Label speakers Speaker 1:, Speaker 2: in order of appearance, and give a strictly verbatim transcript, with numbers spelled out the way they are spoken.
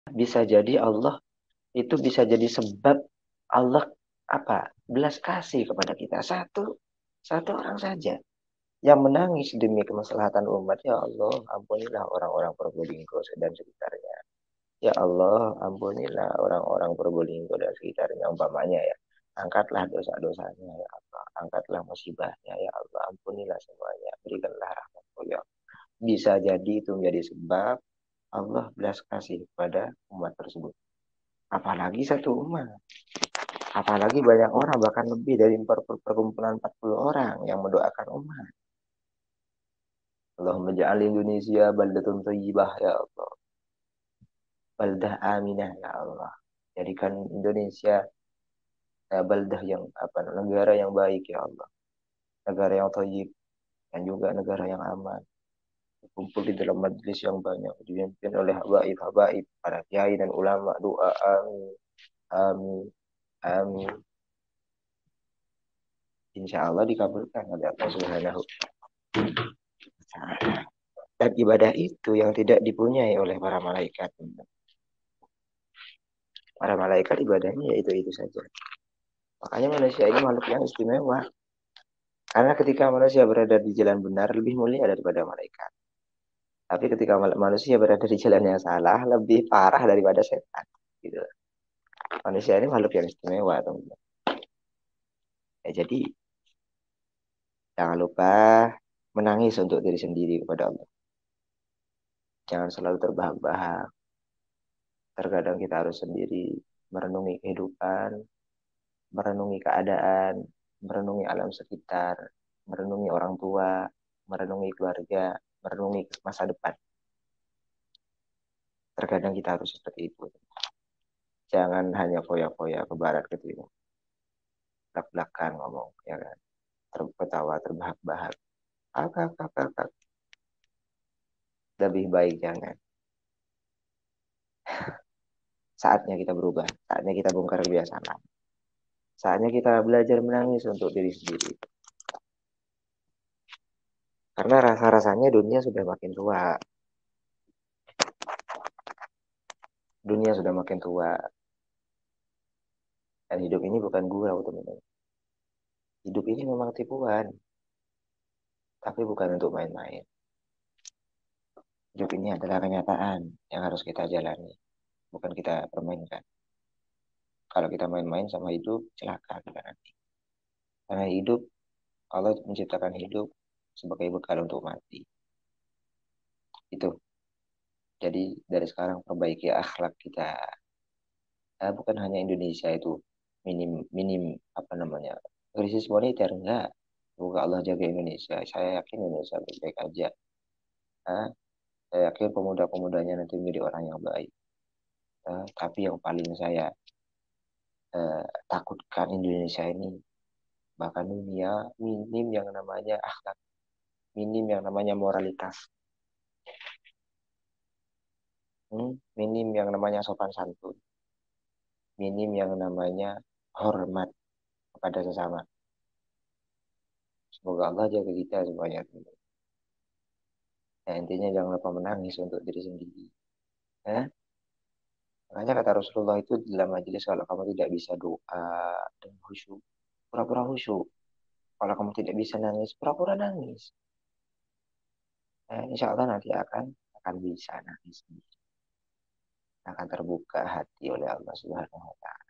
Speaker 1: bisa jadi Allah itu bisa jadi sebab Allah apa belas kasih kepada kita satu satu orang saja yang menangis demi kemaslahatan umat. Ya Allah, ampunilah orang-orang Probolinggo dan sekitarnya. Ya Allah, ampunilah orang-orang Probolinggo dan sekitarnya umpamanya ya. Angkatlah dosa-dosanya ya Allah. Angkatlah musibahnya ya Allah. Ampunilah semuanya. Berikanlah rahmat ya. Bisa jadi itu menjadi sebab Allah belas kasih kepada umat tersebut. Apalagi satu umat. Apalagi banyak orang, bahkan lebih dari perkumpulan empat puluh orang yang mendoakan umat. Allahumma ja'al Indonesia baldatun thayyibah ya Allah. Baldah aminah ya Allah. Jadikan Indonesia eh, baldah yang apa negara yang baik ya Allah. Negara yang thayyib dan juga negara yang aman. Kumpul di dalam majlis yang banyak dipimpin oleh habaib-habaib, para kiai dan ulama. Doa amin. Amin. Amin. Insya Allah dikabulkan oleh Allah Subhanahu wa taala. Dan ibadah itu yang tidak dipunyai oleh para malaikat. Para malaikat ibadahnya ya itu-itu saja. Makanya manusia ini makhluk yang istimewa. Karena ketika manusia berada di jalan benar lebih mulia daripada malaikat. Tapi ketika manusia berada di jalan yang salah lebih parah daripada setan. Gitu. Manusia ini makhluk yang istimewa, teman-teman. Ya, jadi jangan lupa menangis untuk diri sendiri kepada Allah. Jangan selalu terbahak-bahak. Terkadang kita harus sendiri merenungi kehidupan, merenungi keadaan, merenungi alam sekitar, merenungi orang tua, merenungi keluarga, merenungi masa depan. Terkadang kita harus seperti itu. Jangan hanya foya-foya ke barat ke timur. Belak-belakan ngomong, ya kan. Tertawa, terbahak-bahak. Akak, akak, akak. Lebih baik jangan. Saatnya kita berubah. Saatnya kita bongkar kebiasaan lama. Saatnya kita belajar menangis untuk diri sendiri. Karena rasa-rasanya dunia sudah makin tua. Dunia sudah makin tua. Dan hidup ini bukan gurau, teman-teman. Hidup ini memang tipuan. Tapi bukan untuk main-main. Hidup ini adalah kenyataan yang harus kita jalani. Bukan kita permainkan. Kalau kita main-main sama hidup, celaka kita nanti. Karena hidup, Allah menciptakan hidup sebagai bekal untuk mati. Itu. Jadi dari sekarang perbaiki akhlak kita. Nah, bukan hanya Indonesia itu minim minim apa namanya krisis moneter enggak. Semoga Allah jaga Indonesia. Saya yakin Indonesia baik-baik aja. Nah, saya yakin pemuda-pemudanya nanti menjadi orang yang baik. Nah, tapi yang paling saya eh, takutkan Indonesia ini bahkan dunia minim yang namanya akhlak, minim yang namanya moralitas, hmm, minim yang namanya sopan santun, minim yang namanya hormat kepada sesama. Semoga Allah jaga kita semuanya. Nah, intinya jangan lupa menangis untuk diri sendiri. Ya? Makanya kata Rasulullah itu dalam majelis kalau kamu tidak bisa doa dan khusyuk, pura-pura khusyuk. Kalau kamu tidak bisa nangis, pura-pura nangis. Nah, insya Allah nanti akan akan bisa nangis. Akan terbuka hati oleh Allah Subhanahu wa taala.